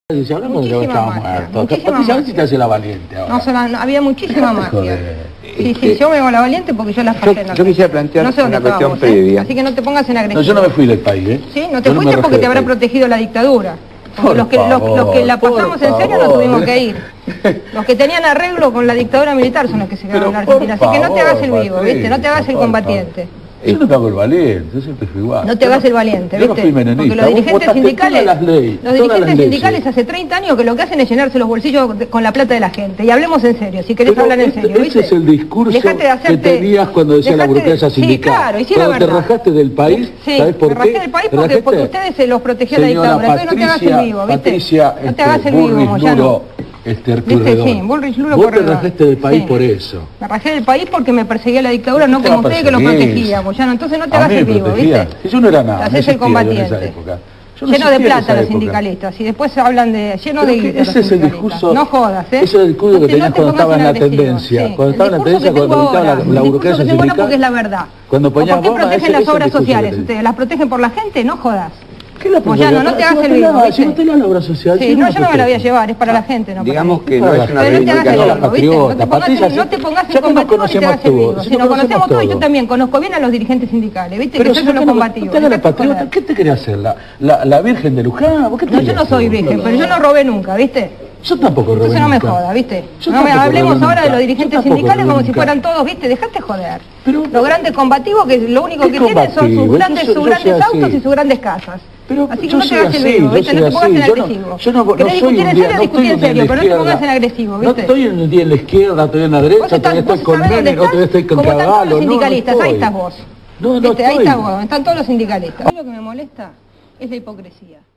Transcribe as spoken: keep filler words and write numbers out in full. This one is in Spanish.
Si hablamos de que estaba muerto, Patricia, a ver si te hace la valiente ahora. No, sola, no, había muchísima magia. Sí, sí, Sí. yo me hago la valiente porque yo la pasé Yo, en la yo quisiera plantear no sé dónde una cuestión estábamos, ¿eh? previa. Así que no te pongas en agresivo. No, yo no me fui del país, ¿eh? Sí, no te Yo no fuiste me porque rajé te habrá del país. protegido la dictadura. Porque Por los que, los, favor, los que la pasamos por en serio favor. no tuvimos que ir. Los que tenían arreglo con la dictadura militar son los que se quedaron en la Pero, Argentina. por Así que no te hagas el favor, vivo, ¿viste? No te hagas el por combatiente. favor. Yo no me hago el valiente, yo siempre fui igual. No te hagas el valiente, Yo no ¿viste? fui menemista. Porque los Vos dirigentes votaste sindicales, todas las leyes, los todas dirigentes las sindicales leyes. hace treinta años que lo que hacen es llenarse los bolsillos de- con la plata de la gente. Y hablemos en serio, si querés Pero hablar en este- serio, ¿viste? Ese es el discurso Dejate de hacerte- que tenías cuando decía la dejate de- burocracia sindical. Sí, claro, y sí la Cuando te verdad. rajaste del país, Sí, ¿sabes por me qué? rajé del país ¿Te porque, rajaste? porque ustedes se los protegía la Señora dictadura. Entonces no te hagas el Patricia- vivo, ¿viste? Patricia, no te este, hagas el vivo, Bullrich, Moyano. Luro, este, ¿Viste? Pueyrredón. Sí, Bullrich, Luro, Vos te Pueyrredón. rajaste del país Sí. por eso. Me rajé del país porque me perseguía la dictadura, no te como va a ustedes que los perseguir? protegía, Moyano. Entonces no te A hagas mí el me vivo, protegía. ¿viste? Si yo no era Te nada, no haces el existía yo en combatiente. esa época. Yo no Lleno de existía en plata esa los época. sindicalistas y después hablan de lleno Pero de que guita los ese es el sindicalistas. discurso, No jodas, ¿eh? ese es el discurso No que te- tenías no te cuando pongas estaba en la agresivo. tendencia. Sí, Cuando el estaba en la discurso tendencia, que tengo cuando gritaba la, ahora, la el discurso burocracia que tengo ahora porque es la sindical. verdad. Cuando ¿O ¿Por ponías qué bombas, protegen ese- las ese es el obras discurso que sociales? te- ¿Ustedes las protegen por la gente? No jodas. ¿Qué la Moyano, no te hagas el vivo, Si ¿viste? vos tenés la obra social, Sí, no, yo no me la voy a llevar, es para la gente, no para Digamos mí. que no es una Pero no te hagas el reivindicación. vivo, ¿viste? No te Patriota, pongas, Patricia, en- no te pongas ya en que nos combativo ni te hagas el conocemos vivo. todos, Si ya nos nos conocemos conocemos todos, yo todos. también conozco bien a los dirigentes sindicales, ¿viste? Pero Que si son no los te combativos. hagas la dejate patriota, joder. ¿qué te querías hacer? ¿La, la, la Virgen de Luján? ¿Vos qué te No, yo querías no soy hacer? virgen, pero yo no robé nunca, ¿viste? Yo tampoco robé Entonces no me nunca. joda, ¿viste? Yo No me tampoco hablemos robé ahora de nunca. los Yo dirigentes tampoco sindicales robé como si nunca. fueran todos, ¿viste? Dejate joder. Pero- los grandes combativos que lo único ¿Qué que tienen son sus combativos? grandes, Yo soy- sus yo grandes soy así. autos y sus grandes casas. Pero así que yo no te soy hagas el así, vivo, yo ¿viste? soy No te pongas en así. Yo no- agresivo. yo no- no Querés soy discutir un en día- serio, no discutir estoy en un día serio, en la pero no te pongas en izquierda. agresivo, No ¿viste? estoy un día en la izquierda, estoy en la Vos derecha, estás, todavía estoy vos con sabés dónde Menem, otro día estás, estoy con como están todos Caballo. los No, no sindicalistas, ahí estoy. estás vos. No, no ¿Viste? Ahí estoy. estás vos, están todos los sindicalistas. Lo que me molesta es la hipocresía.